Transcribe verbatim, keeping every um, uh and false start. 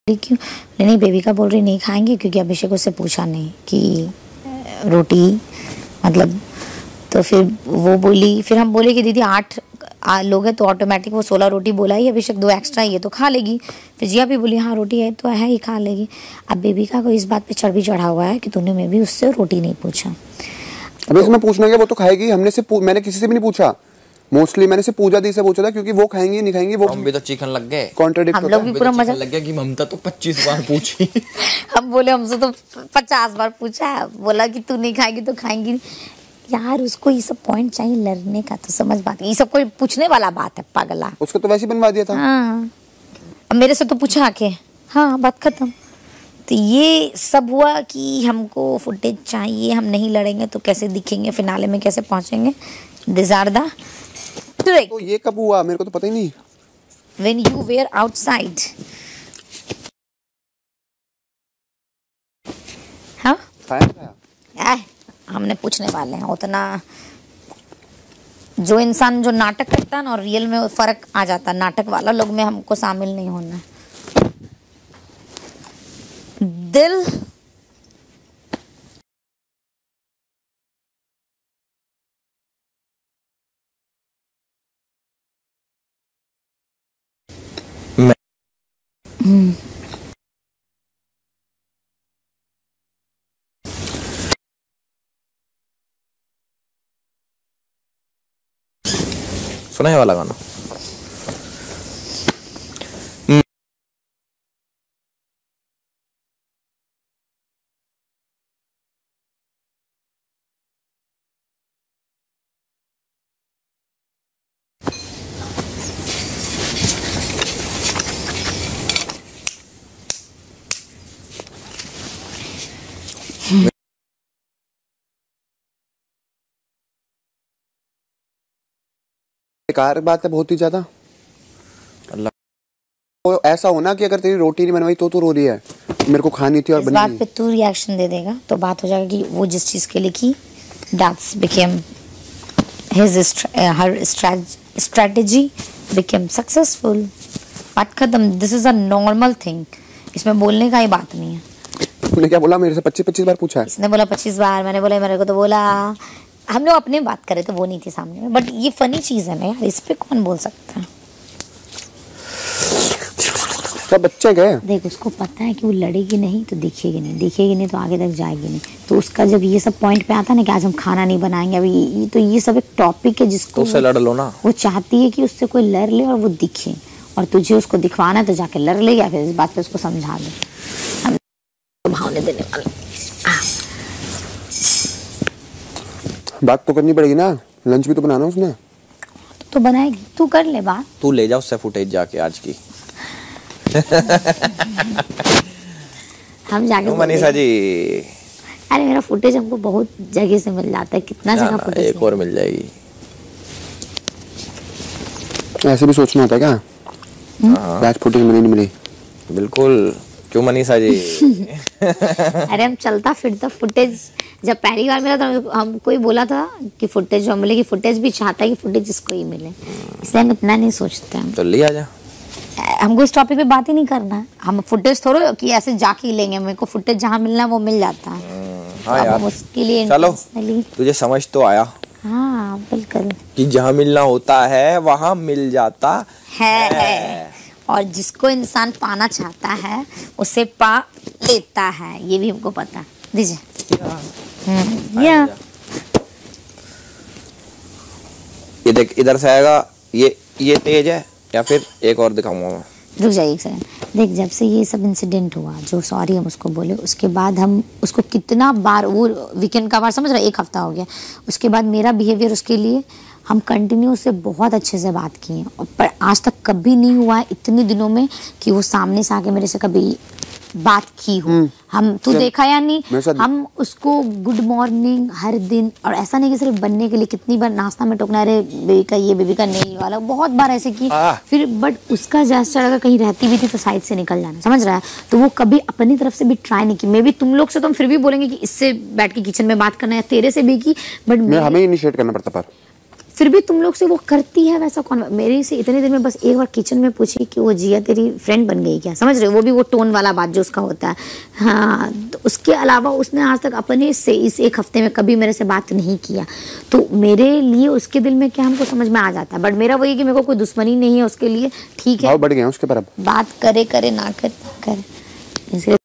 क्यों नहीं, बेबिका बोल रही नहीं खाएंगे क्योंकि अभिषेक उससे पूछा नहीं कि रोटी मतलब, तो फिर वो बोली, फिर हम बोले कि दीदी आठ लोग हैं तो ऑटोमेटिक वो सोलह रोटी बोला ही, अभिषेक दो एक्स्ट्रा ये तो खा लेगी। फिर जिया भी बोली हाँ रोटी है तो है ही खा लेगी। अब बेबिका को इस बात पे चढ़ भी चढ़ा हुआ है कि तूने में भी उससे रोटी नहीं पूछा। अभी इसमें पूछना क्या, वो तो खाएगी। हमने से मैंने किसी से भी नहीं पूछा, मोस्टली मैंने से पूजा दी से पूछा था क्योंकि वो खाएंगी नहीं खाएंगी। वो हम भी तो चिकन लग गए, कॉन्ट्रडिक्ट हम लोग भी पूरा मजा लग गया कि ममता तो पच्चीस बार पूछी। हम बोले हमसे तो पचास बार पूछा, बोला कि तू नहीं खाएगी तो खाएंगी। यार उसको ये सब पॉइंट चाहिए लड़ने का, तो समझ बात, ये सब कोई पूछने वाला बात है पागला। उसको तो वैसे ही बनवा दिया था। हाँ अब मेरे से तो पूछा आके, हाँ बात खत्म। तो ये सब हुआ कि हमको फुटेज चाहिए, हम नहीं लड़ेंगे तो कैसे दिखेंगे, फिनाले में कैसे पहुंचेंगे। This are the trick. तो ये कब हुआ, मेरे को तो पता ही नहीं। When you were outside, हाँ खाया खाया ऐ, हमने पूछने वाले हैं उतना। जो इंसान जो नाटक करता है ना और रियल में फर्क आ जाता है, नाटक वाला लोग में हमको शामिल नहीं होना। दिल हम्म सुना है वाला गाना? बेकार बात है बहुत ही ज्यादा। अल्लाह तो ऐसा होना कि अगर तेरी रोटी नहीं बनवाई तो तू रो रही है, मेरे को खानी थी और इस बनी बात नहीं। पे तू रिएक्शन दे देगा तो बात हो जाएगी कि वो जिस चीज के लिए की, that's became his her strategy became successful. बात खत्म। This is a normal thing, इसमें बोलने का ही बात नहीं है। तूने क्या बोला, मेरे से पच्चीस पच्चीस बार पूछा है। इसने बोला पच्चीस बार, मैंने बोला मेरे को तो बोला। हम लोग अपने बात करे तो वो नहीं थी सामने में, बट ये फनी चीज है ना यार, इस पे कौन बोल सकता है। सब बच्चे गए। देख उसको पता है कि वो लड़ेगी नहीं तो दिखेगी नहीं, दिखेगी नहीं तो आगे तक जाएगी नहीं। तो उसका जब ये सब पॉइंट पे आता है ना कि आज हम खाना नहीं बनाएंगे अभी, ये तो ये सब एक टॉपिक है जिसको तो उससे लड़ लो ना। वो चाहती है कि उससे कोई लड़ ले और वो दिखे, और तुझे उसको दिखवाना है तो जाके लड़ ले या फिर इस बात पे उसको समझा दे। हम भावने देने वाले बात तो करनी पड़ेगी ना, लंच भी तो बनाना उसने। तो, तो बनाएगी, तू कर ले बात। तू ले जा उससे फुटेज जाके आज की। हम जाके मनीषा जी, अरे मेरा फुटेज हमको बहुत जगह से मिल जाता है, कितना जगह फुटेज एक और मिल जाएगी। ऐसे भी सोचना होता है क्या, आज फुटेज मिली नहीं मिली। बिल्कुल, क्यों मनीषा जी। अरे हम चलता फिरता फुटेज जब पहली बार मिला तो हमको ही बोला था कि फुटेज हम मिले, कि फुटेज भी चाहता है कि फुटेज इसको ही मिले, इसलिए हम इतना नहीं सोचते हैं। तो लिया जा, हमको इस टॉपिक पे बात ही नहीं करना है। हम फुटेज थोड़ा कि ऐसे जाके लेंगे, मेरे को फुटेज जहाँ मिलना है वो मिल जाता है। हाँ यार, उसके लिए चलो तुझे समझ तो आया। हाँ बिल्कुल, कि जहाँ मिलना होता है वहाँ मिल जाता है, है। है। और जिसको इंसान पाना चाहता है उसे पा लेता है, ये भी हमको पता। दीजिए या ये देख, इधर से आएगा, ये ये तेज है या फिर एक और दिखाऊंगा मैं। रुक जाइए एक सेकंड। देख जब से ये सब इंसिडेंट हुआ, जो सॉरी हम उसको बोले, उसके बाद हम उसको कितना बार, वो वीकेंड का बार समझ रहा है, एक हफ्ता हो गया, उसके बाद मेरा बिहेवियर उसके लिए हम कंटिन्यू से बहुत अच्छे से बात किए, और पर आज तक कभी नहीं हुआ है इतने दिनों में कि वो सामने से आके मेरे से कभी बात की हो। हम तू देखा या नहीं, हम उसको गुड मॉर्निंग हर दिन, और ऐसा नहीं कि सिर्फ बनने के लिए, कितनी बार नाश्ता में टोकना, अरे बेबी का ये, बेबी का नेल वाला, बहुत बार ऐसे की। फिर बट उसका जैसा अगर कहीं रहती भी थी तो साइड से निकल जाना, समझ रहा है। तो वो कभी अपनी तरफ से भी ट्राई नहीं की। मे बी तुम लोग से तो हम फिर भी बोलेंगे कि इससे बैठ के किचन में बात करना है, तेरे से भी की, बट हमें इनिशिएट करना पड़ता। पर फिर भी तुम लोग से वो करती है वैसा कौन? मेरी से इतनी देर में बस एक बार किचन में पूछी कि वो जिया तेरी फ्रेंड बन गई क्या, समझ रहे हो? वो भी वो टोन वाला बात जो उसका होता है। हाँ, तो उसके अलावा उसने आज तक अपने से इस एक हफ्ते में कभी मेरे से बात नहीं किया। तो मेरे लिए उसके दिल में क्या हमको समझ में आ जाता है। बट मेरा वही कि मेरे को कोई दुश्मनी नहीं है उसके लिए, ठीक है, बढ़ गए उसके पर, अब बात करे करे ना करे करे। इसलिए